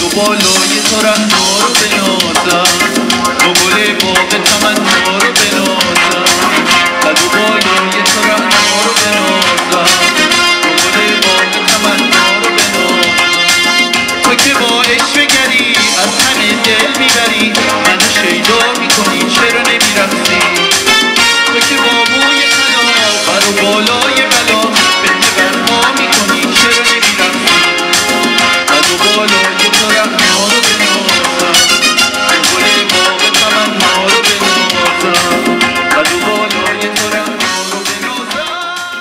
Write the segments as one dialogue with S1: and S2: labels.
S1: بالای تو رهنا رو بنازم، با گل باغ تمنا رو بنازم، قد و بالای تو رهنا رو بنازم، با گل باغ تمنا رو بنازم. تو که با عشق گری از همه دل میبری، منو شیدا میکنی چرا نمیرقصی؟ تو که با موی طلا بر و بالای بلا بنده برها میکنی چرا نمیرقصی؟ قد و بالای تو رهنا رو بنازم، با گل باغ تمنا رو بنازم، قد و بالای تو رهنا رو بنازم.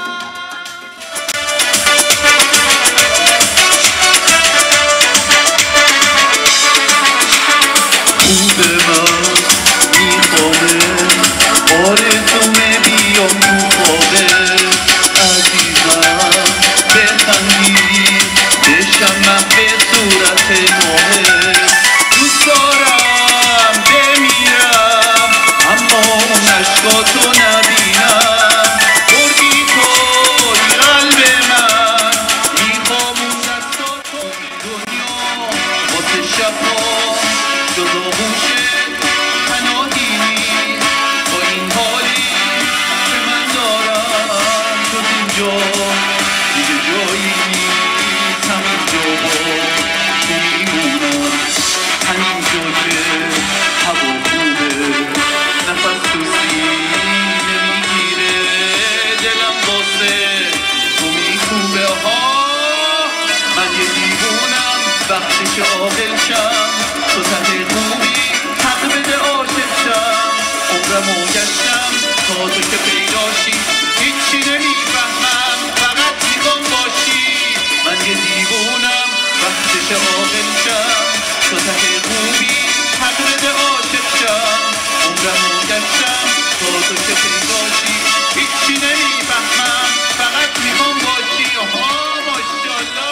S1: خوب من میخوابه، آرزومه بیام تو خوابه، عزیزم بخندی بشم محو صورت ماهه. دوست دارم بمیرم اما اون عشقاتو نبینم، بردی توی قلب من، میخوام اون دستاتو دنیا واسه شبها جدا موشه پناهی با این حالی که من دارم. جز اینجا دیگه جایی نیست، همینجا با تو میمونم، همینجا که هوا خوبه، نفس تو سینه میگیره، دلم واسه تو میکوبه. ها من یه دیوونم وقتی که عاقل شم، تو ته خوبی حق بده عاشق شم، عمرمو گشتم تا تو که پیداشی، هیچی نمیفهمم فقط میخوام باشی. من یه دیوونم وقتی که عاقل شم، تو ته خوبی حق بده عاشق شم، عمرمو گشتم تا تو که پیداشی، هیچی نمیفهمم فقط میخوام باشی. آها ماشاءالله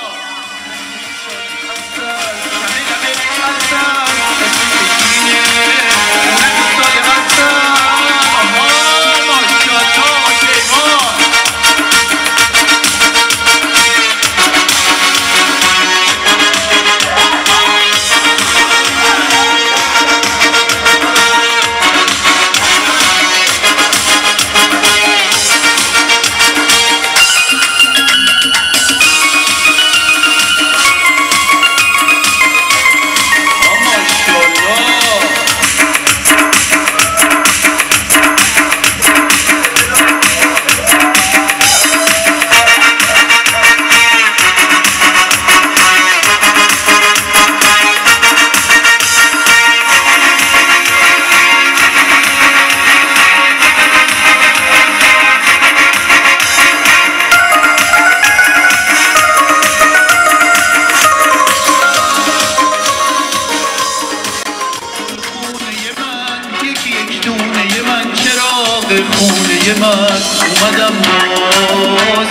S1: خونه من اومدم باز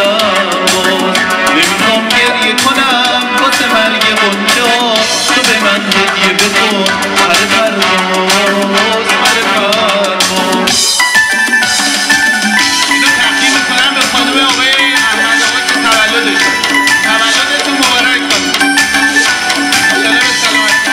S1: نمیخوام گریه کنم واسه مرگ غنچه ها، تو به من هدیه بکن پر پرواز پر پرواز. اینو تقدیم میکنم به خانم آقای احمد آقا که تولدشون، تولدتون مبارک باشه، انشالله به سلامتی.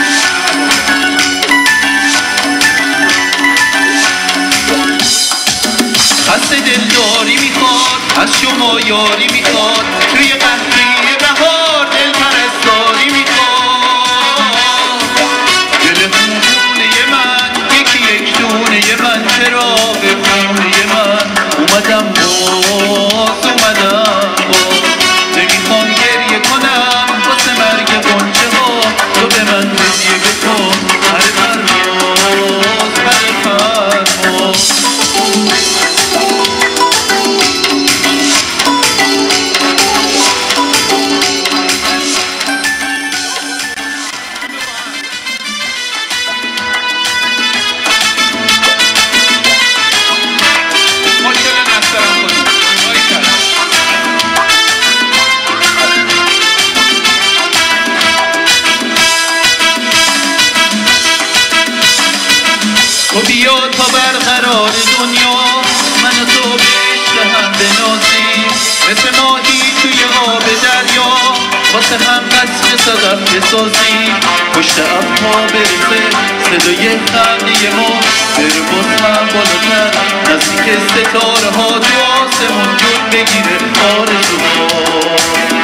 S1: خسته دلداری میخواد از شما یاری میخواد، توی قهوه بهار دل پرستاری میخواد. دل خونه من یکی یک دونه من، چراغ خونه من اومدم باز نمیخوام گریه کنم واسه مرگ غنچه ها، تو به من هدیه بکن پر پرواز پر پرواز. صدف بسازیم، پشت ابرها برسه صدای خنده ما، بره باز هم بالاتر نزدیک ستاره ها، تو آسمون جون بگیره آرزوها.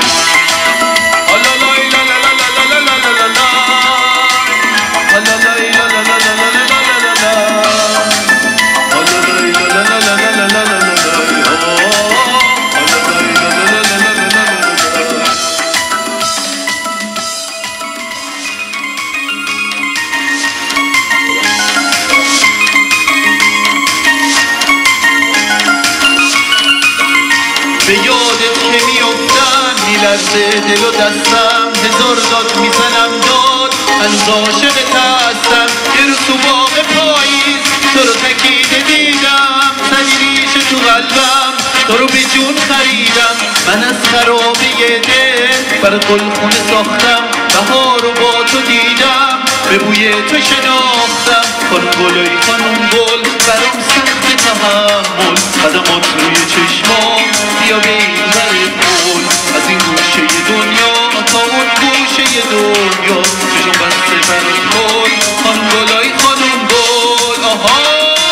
S1: به یادت که میافتم میلرزه دل و دستم، هزار داد میزنم داد هنوز عاشقت هستم. یه روز تو باغ پاییز تو رو تکیده دیدم، زدی ریشه تو قلبم تو رو به جون خریدم. من از خرابه دل برات گلخونه ساختم، بهار رو با تو دیدم به بوی تو شناختم. خانم گلای خانم گل برام سخت تحمل، قدمات روی چشمام بیا به این ور پل، از این گوشه دنیا تا اون گوشه دنیا، چشم بسته برات گل خانم گلای خانم گل. آها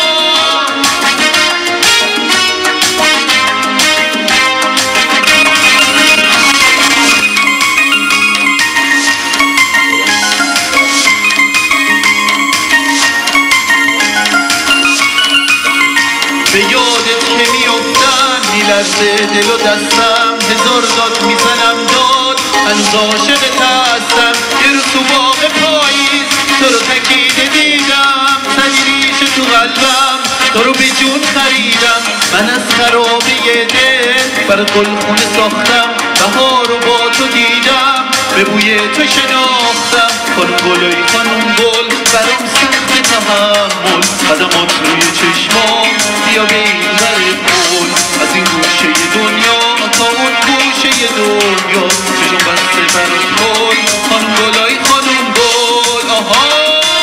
S1: به یادت که میافتم میلرزه دل و دستم، هزار داد میزنم داد هنوز عاشقت هستم. یه روز تو باغ پاییز تو رو تکیده دیدم، زدی ریشه تو قلبم تو رو به جون خریدم. من از خرابه دل برات گلخونه ساختم، بهار رو با تو دیدم به بوی تو شناختم. خانم گلای خانم گل برام سخت تحمل، قدمات روی چشمام بیا به این ور پل، از این گوشه دنیا تا اون گوشه دنیا، چشم بسته برات گل خانم گلای خانم گل. آها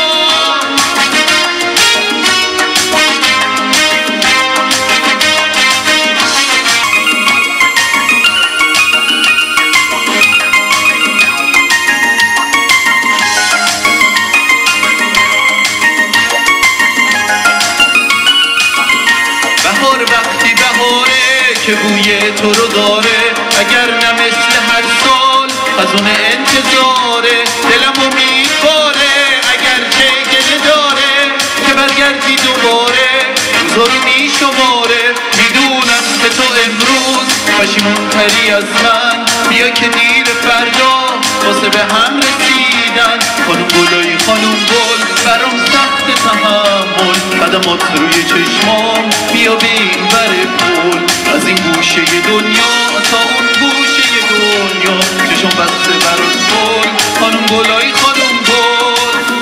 S1: بهار وقتی بهاره که بوی تو رو داره، اگر نه مثل هر سال خزون انتظاره. دلم امیدواره اگر چه گله داره که برگردی دوباره، روزا رو میشماره. میدونم که تو امروز پشیمون تری از من، بیا که دیر فردا واسه به هم رسیدن. خانم گلای خانم گل برام سخت تحمل، قدمات روی چشمام بیا به این ور پل، از این گوشه دنیا تا اون گوشه دنیا، چشم بسته برات گل خانم گلای خانم گل.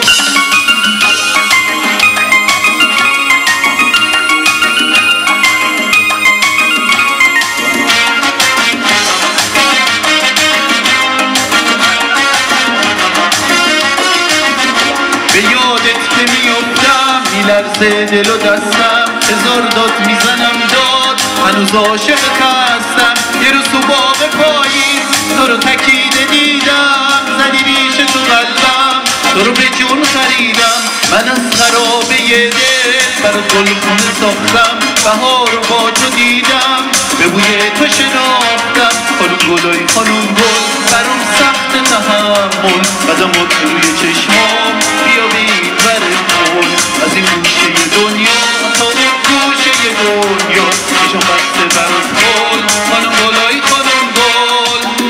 S1: به یادت که میافتم میلرزه دل و دستم، هزار داد میزنم داد هنوز عاشقت هستم. یه روز تو باغ پاییز تو رو تکیده دیدم، زدی ریشه تو قلبم تو رو به جون خریدم. من از خرابه دل برات گلخونه ساختم، بهار رو با تو دیدم به بوی تو شناختم. خانم گلای خانم گل برام سخت تحمل، قدمات روی چشمام بیا به این ور پل، از این گوشه دنیا تا اون گوشه دنیا، چشم بسته برات گل خانم گلای خانم گل.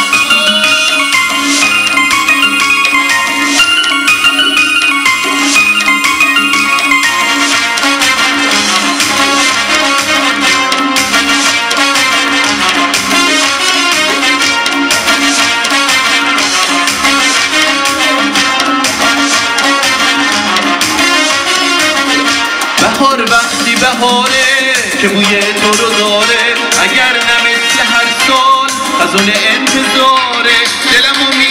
S1: بهار وقتی بهاره که بوی تو رو داره، اگر نه مثل هر سال خزون انتظاره. دلمو